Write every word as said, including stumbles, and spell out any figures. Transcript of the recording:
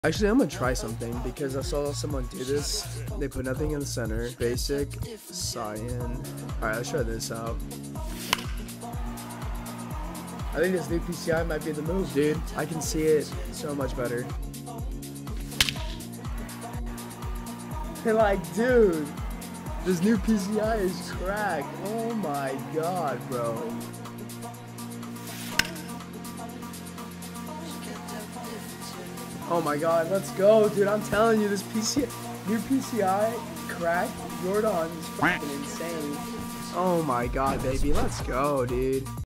Actually, I'm gonna try something because I saw someone do this. They put nothing in the center. Basic, cyan. Alright, let's try this out. I think this new P C I might be the move, dude. I can see it so much better. And like, dude, this new P C I is cracked. Oh my god, bro. Oh my god, let's go, dude. I'm telling you, this P C I, new P C I cracked Jordan is fucking insane. Oh my god, baby, let's go, dude.